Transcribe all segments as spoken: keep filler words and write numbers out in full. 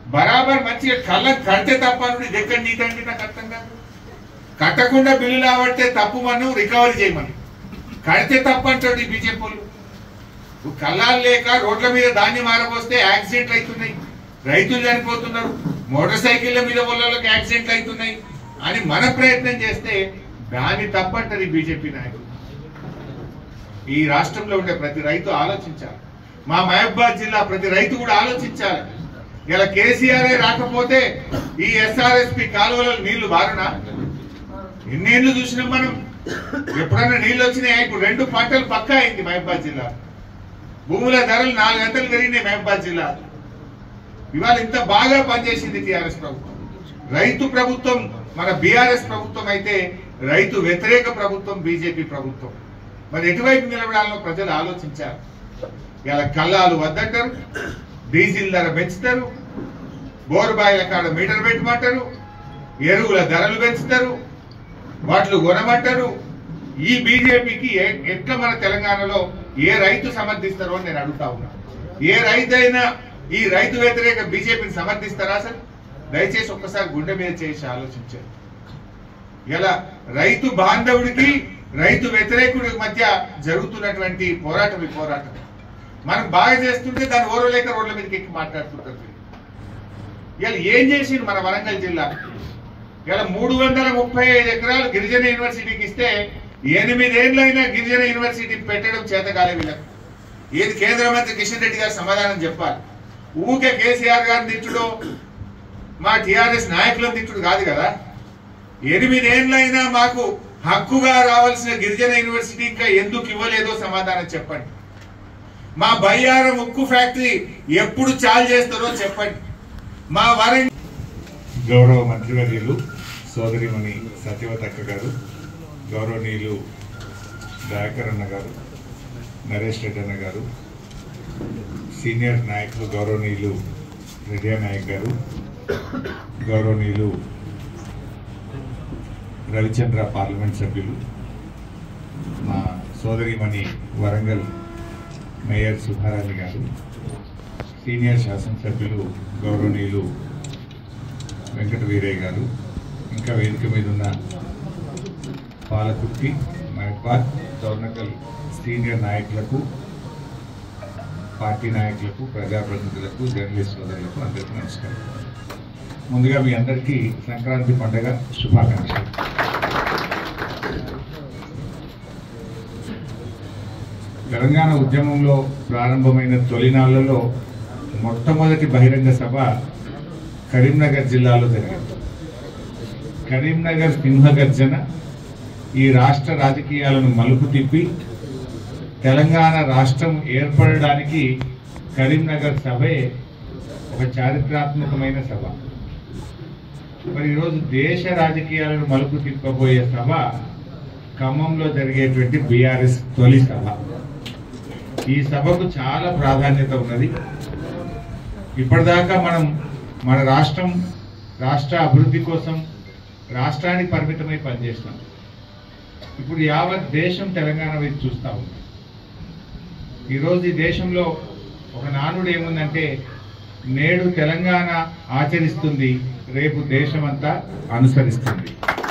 బరాబర్ మంచిగా కళ్ళ కడితే తప్ప నుండి ఎక్కడ నీతండి నాకు అర్థం కాదు. కట్టకుండా బిల్లు రాబడితే తప్పు మనం రికవరీ చేయమని, కడితే తప్పు అంటాడు బీజేపీ వాళ్ళు. కళ్ళాలు లేక రోడ్ల మీద ధాన్యం ఆరబోస్తే యాక్సిడెంట్లు అవుతున్నాయి, రైతులు చనిపోతున్నారు, మోటార్ సైకిళ్ల మీద వాళ్ళకి యాక్సిడెంట్లు అవుతున్నాయి అని మన ప్రయత్నం చేస్తే దాన్ని తప్పంటారు బీజేపీ నాయకులు. ఈ రాష్ట్రంలో ఉండే ప్రతి రైతు ఆలోచించాలి, మా మహబూబాబాద్ జిల్లా ప్రతి రైతు కూడా ఆలోచించాలి. ఇలా కేసీఆర్ రాకపోతే ఈ ఎస్ఆర్ఎస్పి కాలువలలో నీళ్లు బారునా? ఎన్నేళ్లు చూసినాం మనం, ఎప్పుడన్నా నీళ్లు వచ్చినాయి? ఇప్పుడు రెండు పంటలు పక్కా అయింది మహబూబాబాద్ జిల్లా, భూముల ధరలు నాలుగు గంటలు పెరిగినాయి మహబూబాబాద్ జిల్లా. ఇవాళ ఇంత బాగా పనిచేసింది టీఆర్ఎస్ ప్రభుత్వం. రైతు ప్రభుత్వం మన బీఆర్ఎస్ ప్రభుత్వం అయితే రైతు వ్యతిరేక ప్రభుత్వం బీజేపీ ప్రభుత్వం. మరి ఎటువైపు నిలబడాలో ప్రజలు ఆలోచించారు. ఇలా కల్లాలు వద్దంటారు, డీజిల్ ధర పెంచుతారు, బోరుబాయిల కాడ మీటర్ పెట్టమంటారు, ఎరువుల ధరలు పెంచుతారు, వాటిలు కొనమంటారు. ఈ బీజేపీకి ఎట్లా మన తెలంగాణలో ఏ రైతు సమర్థిస్తారో అని నేను అడుగుతా ఉన్నా. ఏ రైతు అయినా ఈ రైతు వ్యతిరేక బీజేపీని సమర్థిస్తారా? సార్ దయచేసి ఒక్కసారి గుండె మీద చేసి ఆలోచించారు. ఇలా రైతు బాంధవుడికి రైతు వ్యతిరేకుడి మధ్య జరుగుతున్నటువంటి పోరాటం ఈ పోరాటం మనం బాగా చేస్తుంటే దాన్ని ఓరలేక రోడ్ల మీదకి ఎక్కి మాట్లాడుతుంటారు. ఇలా ఏం చేసింది మన వరంగల్ జిల్లా? ఇలా మూడు వందల ముప్పై ఐదు ఎకరాలు గిరిజన యూనివర్సిటీకి ఇస్తే ఎనిమిదేళ్లైనా గిరిజన యూనివర్సిటీ పెట్టడం చేతకాలే వీళ్ళకు. ఏది కేంద్ర మంత్రి కిషన్ రెడ్డి గారు సమాధానం చెప్పాలి. ఊకే కేసీఆర్ గారిని తిట్టుడు, మా టీఆర్ఎస్ నాయకులను తిట్టుడు కాదు కదా. ఎనిమిదేళ్లైనా మాకు హక్కుగా రావాల్సిన గిరిజన యూనివర్సిటీ ఇంకా ఎందుకు ఇవ్వలేదో సమాధానం చెప్పండి. మా బయ్యారం ఉక్కు ఫ్యాక్టరీ ఎప్పుడు చాలు చేస్తారో చెప్పండి. మా వరంగల్ గౌరవ మంత్రివర్యులు సోదరిమణి సత్యవతక్క గారు, గౌరవనీయులు దయాకర్ అన్న గారు, నరేష్ రెడ్డి అన్న గారు, సీనియర్ నాయకులు గౌరవనీయులు రెడ్డి నాయక్ గారు, గౌరవనీయులు రవిచంద్ర పార్లమెంట్ సభ్యులు, మా సోదరిమణి వరంగల్ మేయర్ సుధారాణి గారు, సీనియర్ శాసనసభ్యులు గౌరవనీయులు వెంకట వీరయ్య గారు, ఇంకా వేదిక మీద ఉన్న పాలకుర్తి, మహబాద్, దౌర్నకల్ సీనియర్ నాయకులకు, పార్టీ నాయకులకు, ప్రజాప్రతినిధులకు, జర్నలిస్ట్ సోదరులకు అందరికీ నమస్కారం. ముందుగా మీ అందరికీ సంక్రాంతి పండుగ శుభాకాంక్షలు. తెలంగాణ ఉద్యమంలో ప్రారంభమైన తొలినాళ్లలో మొట్టమొదటి బహిరంగ సభ కరీంనగర్ జిల్లాలో జరిగింది. కరీంనగర్ సింహగర్జన ఈ రాష్ట్ర రాజకీయాలను మలుపు తిప్పి తెలంగాణ రాష్ట్రం ఏర్పడడానికి కరీంనగర్ సభే ఒక చారిత్రాత్మకమైన సభ. మరి ఈరోజు దేశ రాజకీయాలను మలుపు తిప్పబోయే సభ ఖమ్మంలో జరిగేటువంటి బీఆర్ఎస్ తొలి సభ. ఈ సభకు చాలా ప్రాధాన్యత ఉన్నది. ఇప్పటిదాకా మనం మన రాష్ట్రం రాష్ట్ర అభివృద్ధి కోసం రాష్ట్రానికి పరిమితమై పనిచేస్తాం. ఇప్పుడు యావత్ దేశం తెలంగాణ వైపు చూస్తూ ఉంది. ఈరోజు ఈ దేశంలో ఒక నానుడు ఏముందంటే, నేడు తెలంగాణ ఆచరిస్తుంది, రేపు దేశమంతా అనుసరిస్తుంది.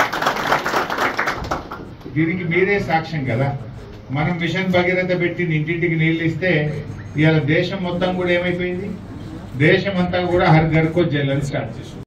దీనికి మీరే సాక్ష్యం కదా. మనం మిషన్ భగీరథ పెట్టి ఇంటింటికి నీళ్ళు ఇస్తే ఇవాళ దేశం మొత్తం కూడా ఏమైపోయింది, దేశం అంతా కూడా హర్ ఘర్ కో జల్ అని స్టార్ట్ చేసింది.